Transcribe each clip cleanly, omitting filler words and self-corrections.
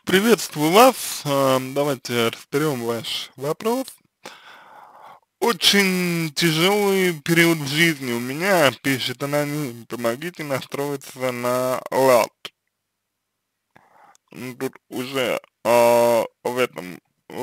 Приветствую вас. Давайте разберем ваш вопрос. Очень тяжелый период в жизни у меня, пишет аноним. Помогите настроиться на лад. Ну, тут уже в этом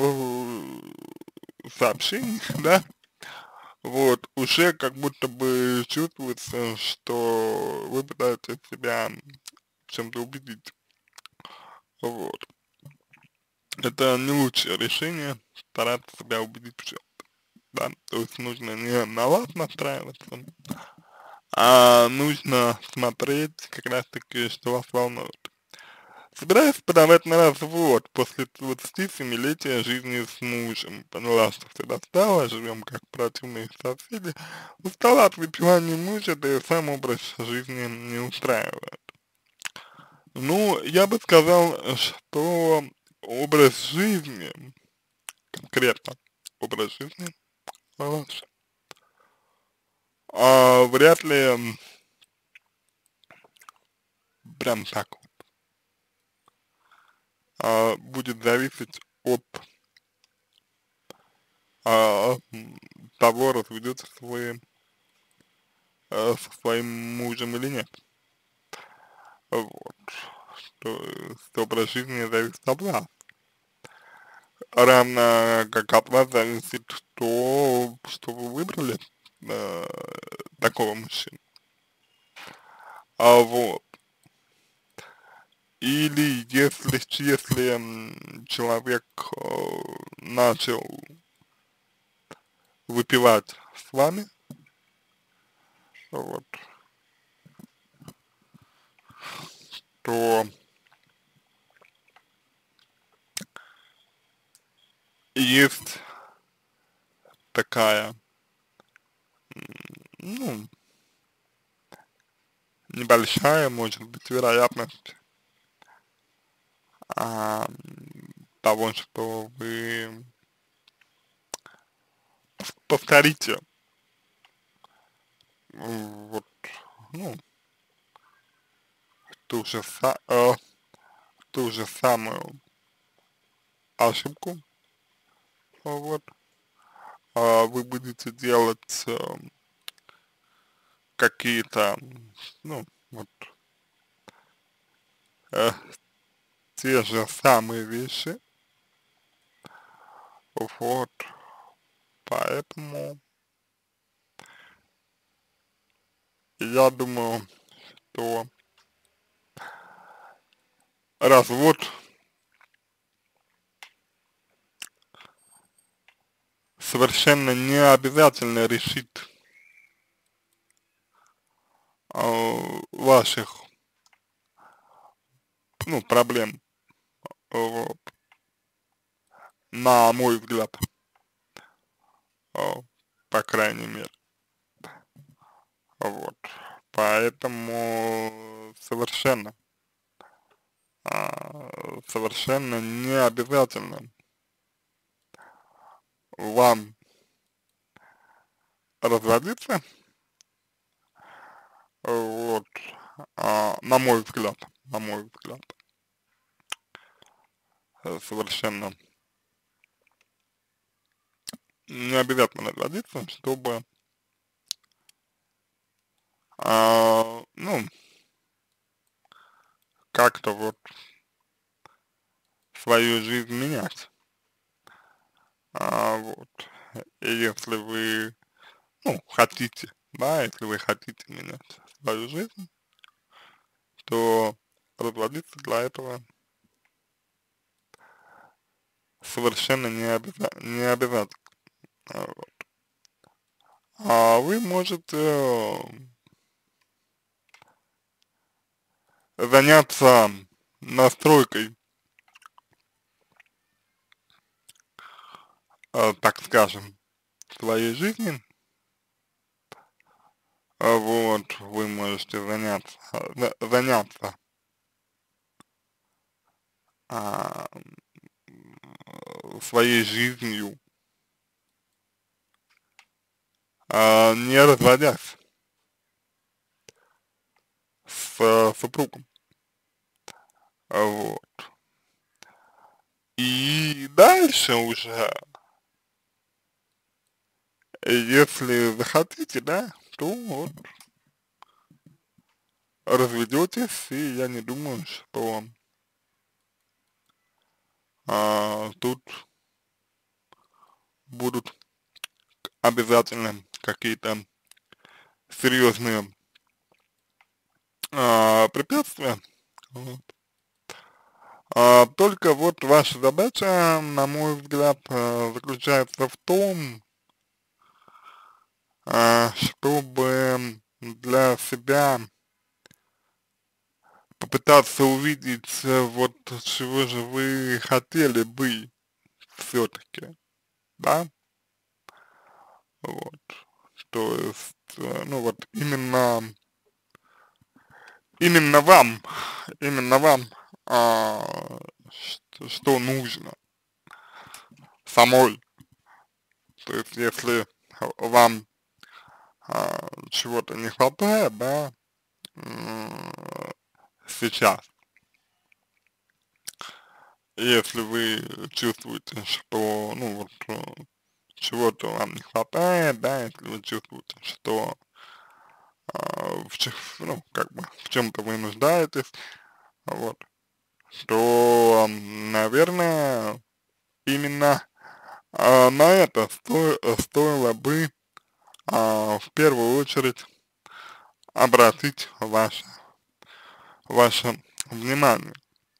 сообщении, да, вот, уже как будто бы чувствуется, что вы пытаетесь себя в чем-то убедить. Вот. Это не лучшее решение, стараться себя убедить в чем-то. Да, то есть нужно не на вас настраиваться, а нужно смотреть как раз таки, что вас волнует. Собираюсь подавать на развод после 27-летия жизни с мужем. Поняла, что все достало, живем как противные соседи. Устала от выпивания мужа, да и сам образ жизни не устраивает. Ну, я бы сказал, что образ жизни, конкретно образ жизни ваш, вряд ли прям так вот, будет зависеть от того, разведетесь вы со своим мужем или нет. Вот. То есть образ жизни зависит от вас. Равно как от вас зависит то, что вы выбрали э, такого мужчину. Вот. Или если человек начал выпивать с вами, вот, то есть такая, ну, небольшая, может быть, вероятность а, того, что вы повторите вот, ну, ту же, ту же самую ошибку, вот, вы будете делать какие-то, ну, вот, э, те же самые вещи, вот, поэтому я думаю, что развод совершенно не обязательно решит ваших, ну, проблем, вот, на мой взгляд, по крайней мере, вот, поэтому совершенно не обязательно вам разводиться, вот, на мой взгляд, совершенно не обязательно разводиться, чтобы, ну, как-то вот свою жизнь менять, вот, и если вы, ну, хотите, да, если вы хотите менять свою жизнь, то разводиться для этого совершенно не обязательно. Вот. А вы можете заняться настройкой, так скажем, своей жизни. Вот, вы можете заняться а, своей жизнью, не разводясь с супругом. Вот. дальше уже, если захотите, да, то вот разведетесь, и я не думаю, что тут будут обязательно какие-то серьезные препятствия. Вот. Только вот ваша задача, на мой взгляд, заключается в том, чтобы для себя попытаться увидеть, вот чего же вы хотели бы все-таки, да, вот, то есть, ну вот именно вам, именно вам, что нужно самой, то есть если вам чего-то не хватает, да, м, сейчас, если вы чувствуете, что, ну вот, чего-то вам не хватает, да, если вы чувствуете, что ну, как бы в чем-то вы нуждаетесь, вот, то, наверное, именно на это стоило бы в первую очередь обратить ваше внимание,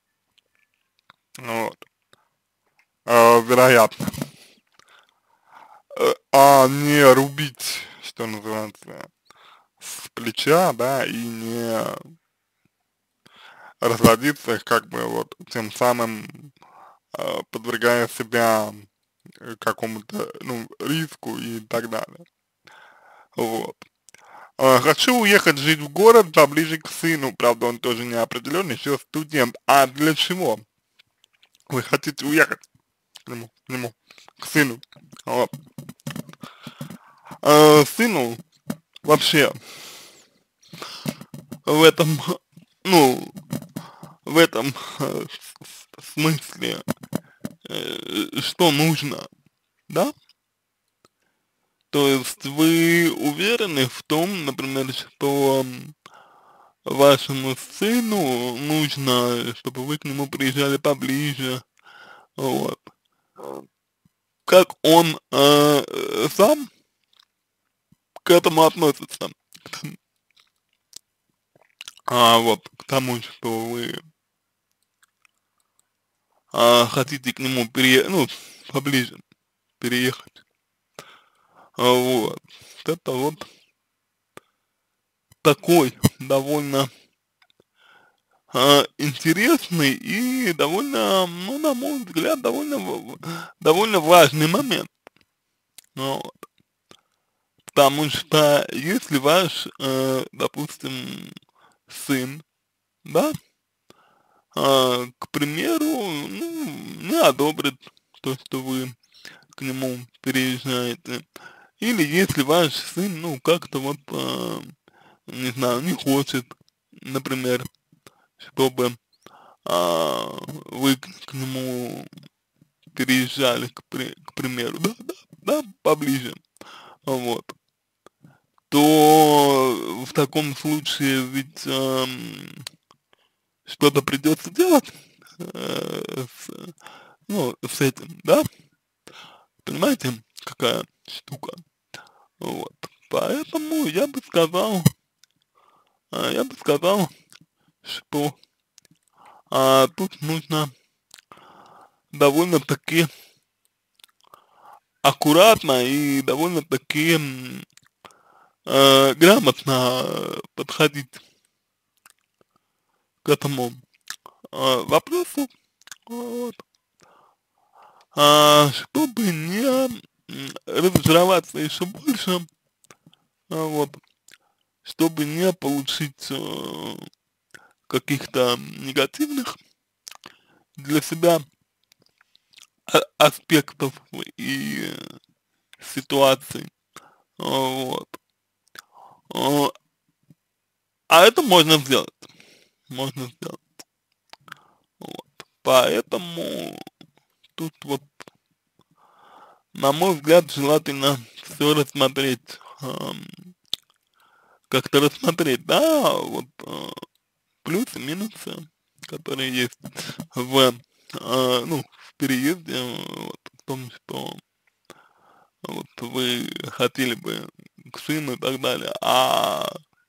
вот, вероятно, не рубить, что называется, с плеча, да, и не разводиться, как бы вот тем самым подвергая себя какому-то, ну, риску и так далее. Вот. Хочу уехать жить в город поближе к сыну, правда, он тоже не определен, еще студент. А для чего вы хотите уехать к сыну? Вот. Сыну вообще в этом, ну, в этом смысле, что нужно, да? То есть вы уверены в том, например, что вашему сыну нужно, чтобы вы к нему приезжали поближе, вот. Как он сам к этому относится? Вот, к тому, что вы хотите к нему ну, поближе переехать. Вот. Это вот такой довольно интересный и довольно, ну, на мой взгляд, довольно важный момент. Ну, вот. Потому что если ваш, допустим, сын, да, к примеру, ну, не одобрит то, что вы к нему переезжаете, или если ваш сын, ну, как-то вот, не знаю, не хочет, например, чтобы вы к нему переезжали, к примеру, да, поближе, вот, то в таком случае ведь что-то придется делать ну, с этим, да, понимаете, какая штука, вот, поэтому я бы сказал, что тут нужно довольно-таки аккуратно и довольно-таки грамотно подходить к этому вопросу, вот, чтобы не разочароваться еще больше, вот, чтобы не получить каких-то негативных для себя аспектов и ситуаций, вот. А это можно сделать, вот. Поэтому тут вот, на мой взгляд, желательно все рассмотреть, как-то рассмотреть, да, вот, плюсы, минусы, которые есть ну, в переезде, вот, в том, что вот вы хотели бы к сыну и так далее, а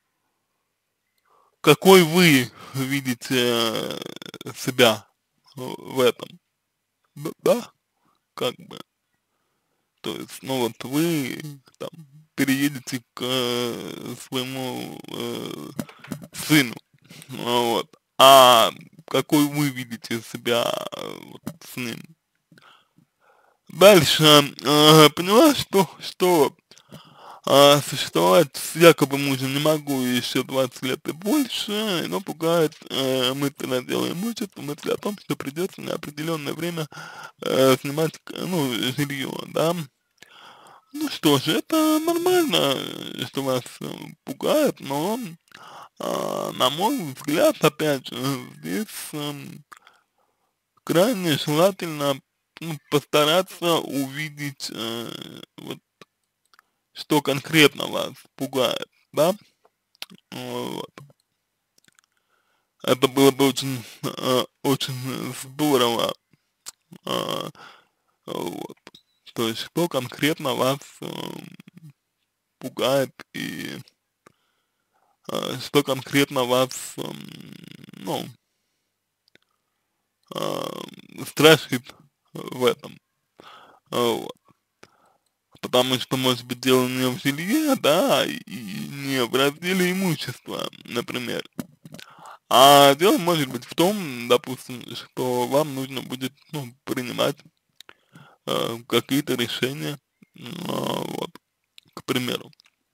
какой вы видите себя в этом, да, как бы, то есть, ну вот вы там переедете к своему сыну, вот, а какой вы видите себя вот с ним. Дальше, поняла, что существовать с якобы мужем не могу еще 20 лет и больше, но пугает мысль о деле имущества, мысль о том, что придется неопределенное время снимать, ну, жилье, да. Ну что ж, это нормально, что вас пугает, но, на мой взгляд, опять же, здесь крайне желательно, ну, постараться увидеть, вот, что конкретно вас пугает, да, вот. Это было бы очень, очень здорово, а, вот. То есть, что конкретно вас пугает и что конкретно вас, ну, страшит в этом, вот. Потому что, может быть, дело не в жилье, да, и не в разделе имущества, например. А дело может быть в том, допустим, что вам нужно будет, ну, принимать какие-то решения, вот, к примеру.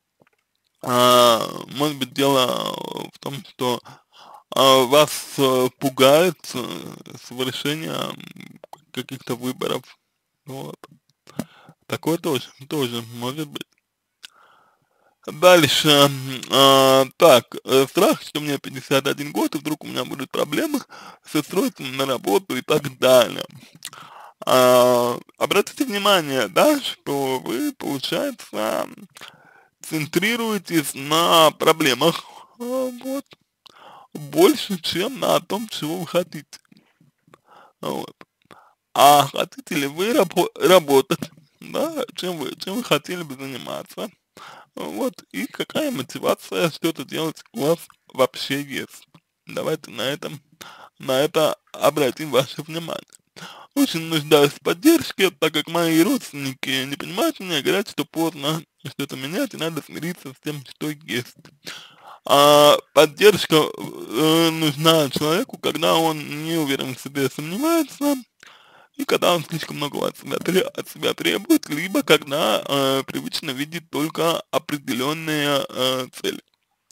Может быть, дело в том, что вас пугает совершение каких-то выборов, вот. Такое тоже может быть. Дальше, так, страх, что мне 51 год, и вдруг у меня будут проблемы с устройством на работу и так далее. Обратите внимание, да, что вы, получается, центрируетесь на проблемах, вот, больше, чем на том, чего вы хотите, вот. А хотите ли вы работать, да, чем вы хотели бы заниматься, вот, и какая мотивация что-то делать у вас вообще есть. Давайте на это обратим ваше внимание. Очень нуждаюсь в поддержке, так как мои родственники не понимают меня и говорят, что поздно что-то менять и надо смириться с тем, что есть. Поддержка нужна человеку, когда он не уверен в себе, сомневается, и когда он слишком много от себя требует, либо когда привычно видит только определенные цели.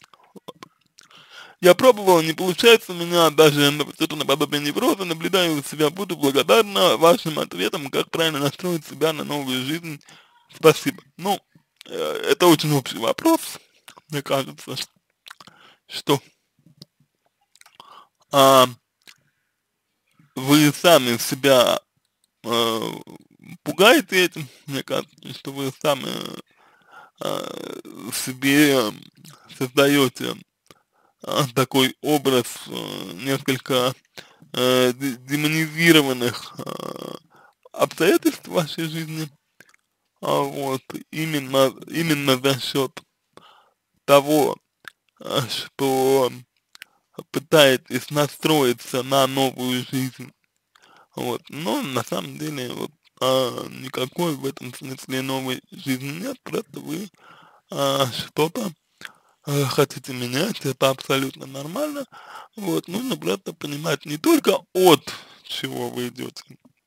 Я пробовал, не получается у меня, даже что-то наподобие невроза, наблюдаю у себя, буду благодарна вашим ответам, как правильно настроить себя на новую жизнь. Спасибо. Ну, это очень общий вопрос, мне кажется, что а, вы сами себя э, пугаете этим, мне кажется, что вы сами себе создаете такой образ несколько демонизированных обстоятельств в вашей жизни, вот, именно за счет того, что пытаетесь настроиться на новую жизнь, вот, но на самом деле вот никакой в этом смысле новой жизни нет, просто вы что-то хотите менять, это абсолютно нормально, вот, нужно просто понимать не только от чего вы идете,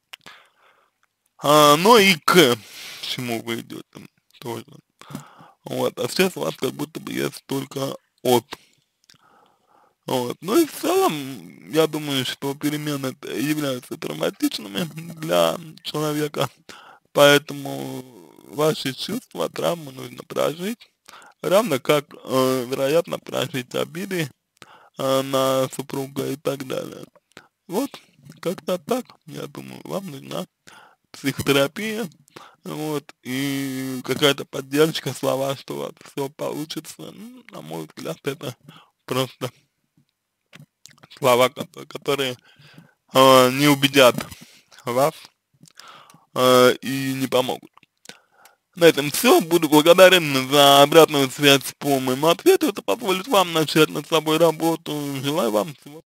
но и к чему вы идете тоже, вот, а сейчас у вас как будто бы есть только от, вот, ну и в целом, я думаю, что перемены являются травматичными для человека, поэтому ваши чувства, травмы нужно прожить, равно как, вероятно, прожить обиды на супруга и так далее. Вот. как-то так, я думаю, вам нужна психотерапия, вот, и какая-то поддержка, слова, что у вас все получится. Ну, на мой взгляд, это просто слова, которые не убедят вас и не помогут. На этом все. Буду благодарен за обратную связь по моему ответу. Это позволит вам начать над собой работу. Желаю вам всего